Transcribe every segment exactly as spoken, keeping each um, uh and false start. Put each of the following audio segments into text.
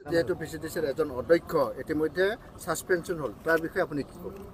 যেহেতু পিচিডিচিৰ এজন অধ্যক্ষ ইতিমধ্যে সাসপেনশন হল, তাৰ বিষয়ে আপুনি কি ক'ব?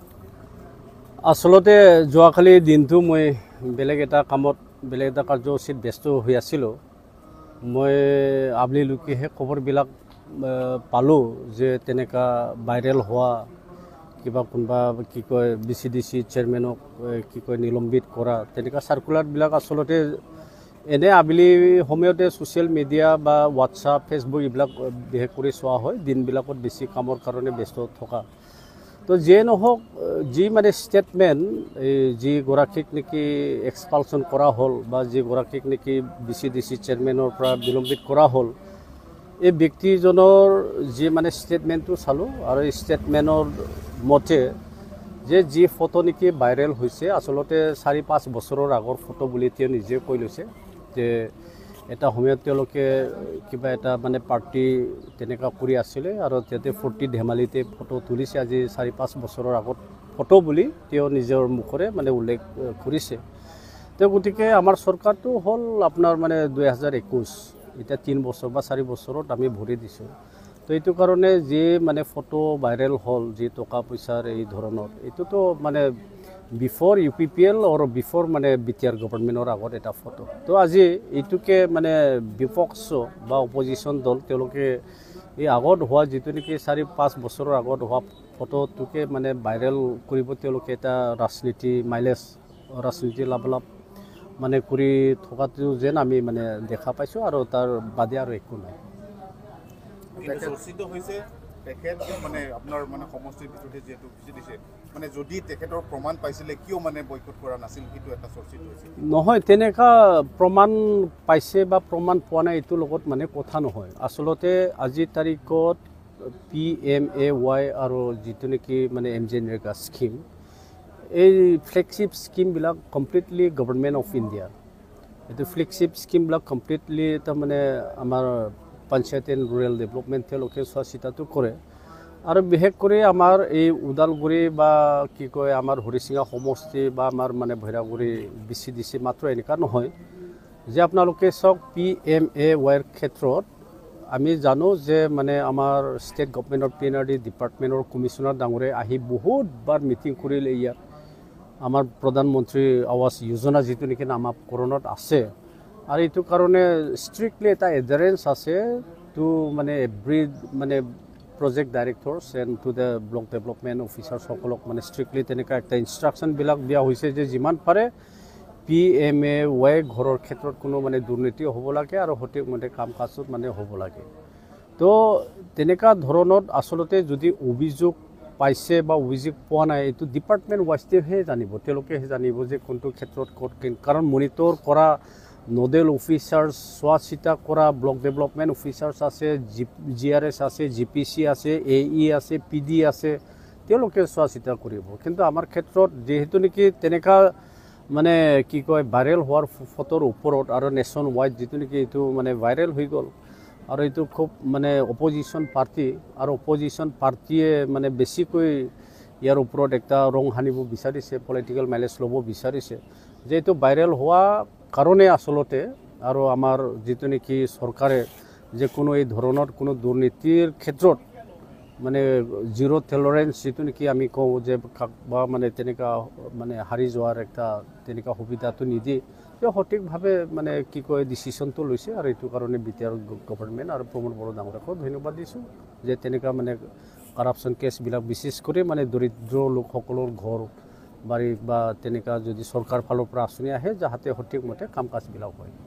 আসলতে যোৱাকালি দিনটো মই বেলেগ এটা কামত বেলেগ এটা কাৰ্যসূচীত ব্যস্ত হৈ আছিলোঁ। মই আবেলিলৈকেহে খবৰবিলাক পালোঁ যে তেনেকুৱা ভাইৰেল হোৱা কিবা কোনোবা কি কয় বি চি ডি চি চেয়াৰমেনক কি কয় নিলম্বিত কৰা তেনেকুৱা চাৰ্কুলাৰবিলাক আচলতে এনে আবেলি সময়তে ছ'চিয়েল মিডিয়া বা হোৱাটছআপ ফেচবুক এইবিলাক বিশেষ কৰি চোৱা হয়, দিনবিলাকত বেছি কামৰ কাৰণে ব্যস্ত থকা। তো যিয়ে নহওক, যি মানে ষ্টেটমেণ্ট এই যিগৰাকীক নেকি এক্সপালশ্যন কৰা হ'ল বা যিগৰাকীক নেকি বি চি ডি চি চেয়াৰমেনৰ পৰা বিলম্বিত কৰা হ'ল, এই ব্যক্তিজনৰ যি মানে ষ্টেটমেণ্টটো চালোঁ আৰু এই ষ্টেটমেণ্টৰ মতে যে যি ফটো নেকি ভাইৰেল হৈছে আচলতে চাৰি পাঁচ বছৰৰ আগৰ ফটো বুলি তেওঁ নিজে কৈ লৈছে যে এটা সময়ত তেওঁলোকে কিবা এটা মানে পাৰ্টি তেনেকুৱা কৰি আছিলে আৰু তাতে ফূৰ্তি ধেমালিতে ফটো তুলিছে, আজি চাৰি পাঁচ বছৰৰ আগত ফটো বুলি তেওঁ নিজৰ মুখৰে মানে উল্লেখ কৰিছে। তো গতিকে আমাৰ চৰকাৰটো হ'ল আপোনাৰ মানে দুই হাজাৰ একৈছ, এতিয়া তিনি বছৰ বা চাৰি বছৰত আমি ভৰি দিছোঁ। তো এইটো কাৰণে যি মানে ফটো ভাইৰেল হ'ল, যি টকা পইচাৰ এই ধৰণৰ, এইটোতো মানে before U P P L আৰু বিফৰ মানে বি টি আৰ গভৰ্ণমেণ্টৰ আগত এটা ফটো। তো আজি এইটোকে মানে বিপক্ষ বা অপজিশ্যন দল তেওঁলোকে এই আগত হোৱা যিটো নেকি চাৰি পাঁচ বছৰৰ আগত হোৱা ফটোটোকে মানে ভাইৰেল কৰিব তেওঁলোকে এটা ৰাজনীতি মাইলেজ ৰাজনীতি লাভালাভ মানে কৰি থকাটো যেন আমি মানে দেখা পাইছোঁ আৰু তাৰ বাদে আৰু একো নাই। চৰ্চিত হৈছে তেখেত মানে আপোনাৰ মানে সমষ্টিৰ ভিতৰতে যিহেতু বুজি দিছে, মানে যদি তেখেতৰ প্ৰমাণ পাইছিলে কিয় মানে বয়কট কৰা নাছিল, সেইটো এটা চৰ্চিত হৈছে। নহয়, তেনেকুৱা প্ৰমাণ পাইছে বা প্ৰমাণ পোৱা নাই এইটোৰ লগত মানে কথা নহয়। আচলতে আজিৰ তাৰিখত পি এম এ ৱাই আৰু যিটো নেকি মানে এম জি এনৰেগা স্কিম, এই ফ্লেগশ্বিপ স্কিমবিলাক কমপ্লিটলি গভৰ্ণমেণ্ট অফ ইণ্ডিয়া। এইটো ফ্লেগশ্বিপ স্কিমবিলাক কমপ্লিটলি তাৰমানে আমাৰ পঞ্চায়ত এণ্ড ৰুৰেল ডেভেলপমেণ্ট তেওঁলোকে চোৱা চিতাটো কৰে। আৰু বিশেষ কৰি আমাৰ এই ওদালগুৰি বা কি কয় আমাৰ হৰিচিঙা সমষ্টি বা আমাৰ মানে Bhairaguri B C D C মাত্ৰ এনেকুৱা নহয় যে আপোনালোকে চাওক পি এম এ ৱাইৰ ক্ষেত্ৰত আমি জানো যে মানে আমাৰ ষ্টেট গভৰ্ণমেণ্টৰ পি এন আৰ ডি ডিপাৰ্টমেণ্টৰ কমিশ্যনাৰ ডাঙৰে আহি বহুতবাৰ মিটিং কৰিলে। ইয়াত আমাৰ প্ৰধানমন্ত্ৰী আৱাস যোজনা যিটো নেকি নামাকৰণত আছে, আৰু এইটো কাৰণে ষ্ট্ৰিক্টলি এটা এডাৰেঞ্চ আছে টু মানে এভৰি মানে project directors and to the block development অফিচাৰসকলক মানে ষ্ট্ৰিক্টলি তেনেকুৱা একটা ইনষ্ট্ৰাকশ্যনবিলাক দিয়া হৈছে যে যিমান পাৰে পি এম এ ৱাই ঘৰৰ ক্ষেত্ৰত কোনো মানে দুৰ্নীতি হ'ব লাগে আৰু সঠিকমতে কাম কাজত মানে হ'ব লাগে। তো তেনেকুৱা ধৰণত আচলতে যদি অভিযোগ পাইছে বা অভিযোগ পোৱা নাই, এইটো ডিপাৰ্টমেণ্ট ৱাইজেহে জানিব, তেওঁলোকেহে জানিব যে কোনটো ক্ষেত্ৰত ক'ত, কাৰণ মনিটৰ কৰা নোডেল অফিচাৰ্ছ চোৱা চিতা কৰা ব্লক ডেভেলপমেণ্ট অফিচাৰ্ছ আছে, জি জি আৰ এছ আছে, জি পি চি আছে, এ ই আছে, পি ডি আছে, তেওঁলোকে চোৱা চিতা কৰিব। কিন্তু আমাৰ ক্ষেত্ৰত যিহেতু নেকি তেনেকুৱা মানে কি কয় ভাইৰেল হোৱাৰ ফটোৰ ওপৰত আৰু নেশ্যন ৱাইড যিটো নেকি এইটো মানে ভাইৰেল হৈ গ'ল, আৰু এইটো খুব মানে অপজিশ্যন পাৰ্টি আৰু অপজিশ্যন পাৰ্টীয়ে মানে বেছিকৈ ইয়াৰ ওপৰত এটা ৰং সানিব বিচাৰিছে, পলিটিকেল মাইলেজ ল'ব বিচাৰিছে যে এইটো ভাইৰেল হোৱা কাৰণে আচলতে, আৰু আমাৰ যিটো নেকি চৰকাৰে যে কোনো এই ধৰণৰ কোনো দুৰ্নীতিৰ ক্ষেত্ৰত মানে জিৰ' টলাৰেঞ্চ যিটো নেকি আমি কওঁ যে বা মানে তেনেকুৱা মানে হাৰি যোৱাৰ একটা তেনেকুৱা সুবিধাটো নিদি তেওঁ সঠিকভাৱে মানে কি কয় ডিচিশ্যনটো লৈছে। আৰু এইটো কাৰণে বি টি আৰ গভৰ্ণমেণ্ট আৰু প্ৰমোদ বড়ো ডাঙৰীয়াকো ধন্যবাদ দিছোঁ যে তেনেকুৱা মানে কাৰাপশ্যন কেছবিলাক বিশেষ কৰি মানে দৰিদ্ৰ লোকসকলৰ ঘৰ বাৰী বা তেনেকুৱা যদি চৰকাৰ ফালৰ পৰা আঁচনি আহে যাতে সঠিকমতে কাম কাজবিলাক হয়।